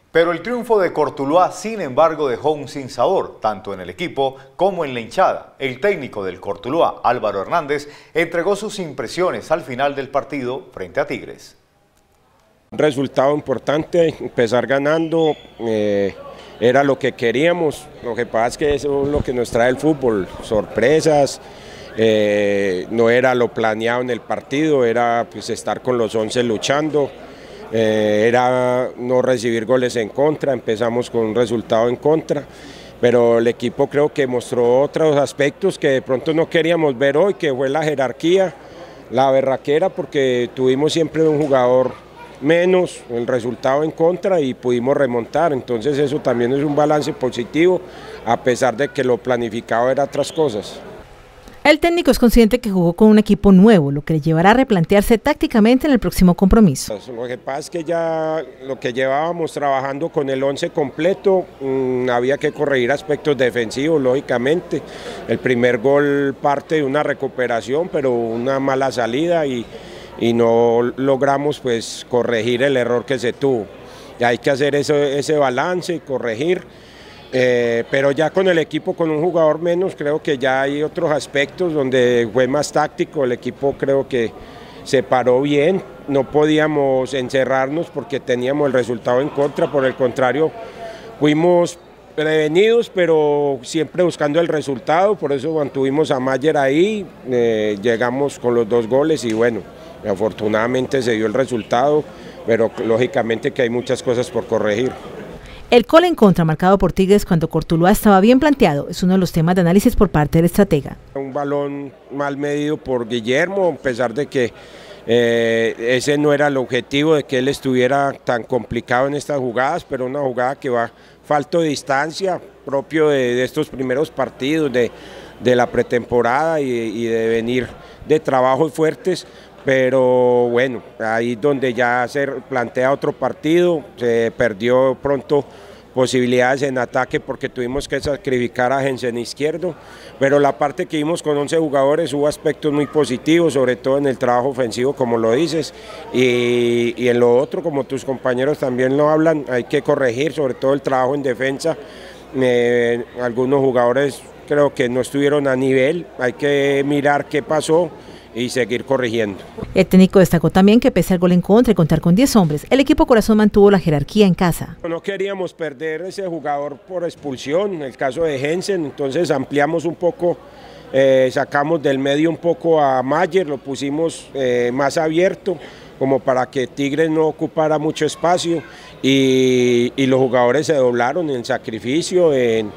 Pero el triunfo de Cortuluá, sin embargo, dejó un sinsabor, tanto en el equipo como en la hinchada. El técnico del Cortuluá, Álvaro Hernández, entregó sus impresiones al final del partido frente a Tigres. Un resultado importante, empezar ganando, era lo que queríamos. Lo que pasa es que eso es lo que nos trae el fútbol, sorpresas. No era lo planeado en el partido, era pues estar con los 11 luchando. Era no recibir goles en contra, empezamos con un resultado en contra, pero el equipo creo que mostró otros aspectos que de pronto no queríamos ver hoy, que fue la jerarquía, la berraquera, porque tuvimos siempre un jugador menos, el resultado en contra y pudimos remontar, entonces eso también es un balance positivo, a pesar de que lo planificado era otras cosas. El técnico es consciente que jugó con un equipo nuevo, lo que le llevará a replantearse tácticamente en el próximo compromiso. Lo que pasa es que ya lo que llevábamos trabajando con el 11 completo, había que corregir aspectos defensivos, lógicamente. El primer gol parte de una recuperación, pero una mala salida y no logramos pues corregir el error que se tuvo. Y hay que hacer ese balance y corregir. Pero ya con el equipo, con un jugador menos, creo que ya hay otros aspectos donde fue más táctico, el equipo creo que se paró bien, no podíamos encerrarnos porque teníamos el resultado en contra, por el contrario, fuimos prevenidos, pero siempre buscando el resultado, por eso mantuvimos a Mayer ahí, llegamos con los 2 goles y bueno, afortunadamente se dio el resultado, pero lógicamente que hay muchas cosas por corregir. El gol en contra marcado por Tigres cuando Cortuluá estaba bien planteado es uno de los temas de análisis por parte del estratega. Un balón mal medido por Guillermo, a pesar de que ese no era el objetivo de que él estuviera tan complicado en estas jugadas, pero una jugada que va falto de distancia, propio de estos primeros partidos, de la pretemporada y de venir de trabajos fuertes. Pero bueno, ahí donde ya se plantea otro partido, se perdió pronto posibilidades en ataque porque tuvimos que sacrificar a Jensen izquierdo, pero la parte que vimos con 11 jugadores hubo aspectos muy positivos, sobre todo en el trabajo ofensivo como lo dices, y en lo otro, como tus compañeros también lo hablan, hay que corregir, sobre todo el trabajo en defensa. Algunos jugadores creo que no estuvieron a nivel, hay que mirar qué pasó y seguir corrigiendo. El técnico destacó también que pese al gol en contra y contar con 10 hombres, el equipo Corazón mantuvo la jerarquía en casa. No queríamos perder ese jugador por expulsión, en el caso de Jensen, entonces ampliamos un poco, sacamos del medio un poco a Mayer, lo pusimos más abierto, como para que Tigres no ocupara mucho espacio y los jugadores se doblaron en sacrificio, en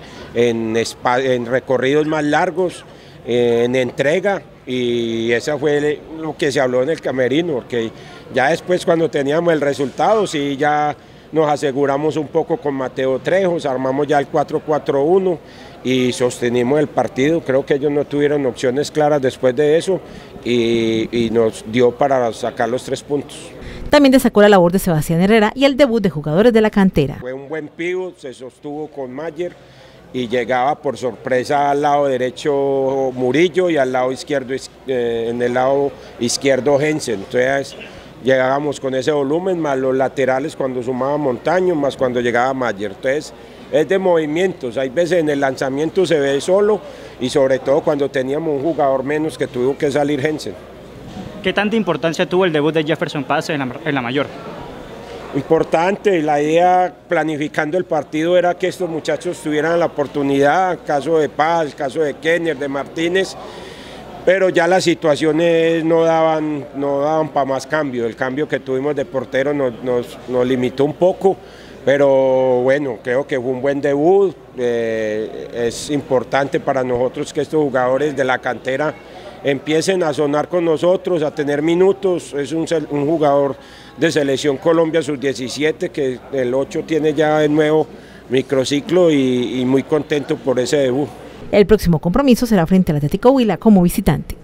recorridos más largos, en entrega. Y eso fue lo que se habló en el camerino, porque ya después cuando teníamos el resultado, sí ya nos aseguramos un poco con Mateo Trejos, armamos ya el 4-4-1 y sostenimos el partido. Creo que ellos no tuvieron opciones claras después de eso y nos dio para sacar los 3 puntos. También destacó la labor de Sebastián Herrera y el debut de jugadores de la cantera. Fue un buen pívot, se sostuvo con Mayer y llegaba por sorpresa al lado derecho Murillo y al lado izquierdo, en el lado izquierdo Jensen. Entonces llegábamos con ese volumen, más los laterales cuando sumaba Montaño, más cuando llegaba Mayer. Entonces es de movimientos, hay veces en el lanzamiento se ve solo y sobre todo cuando teníamos un jugador menos que tuvo que salir Jensen. ¿Qué tanta importancia tuvo el debut de Jefferson Paz en la mayor? Importante, la idea planificando el partido era que estos muchachos tuvieran la oportunidad, caso de Paz, caso de Kenner, de Martínez, pero ya las situaciones no daban para más cambio. El cambio que tuvimos de portero nos limitó un poco, pero bueno, creo que fue un buen debut. Es importante para nosotros que estos jugadores de la cantera empiecen a sonar con nosotros, a tener minutos. Es un jugador de Selección Colombia sub-17 que el 8 tiene ya de nuevo microciclo y muy contento por ese debut. El próximo compromiso será frente al Atlético Huila como visitante.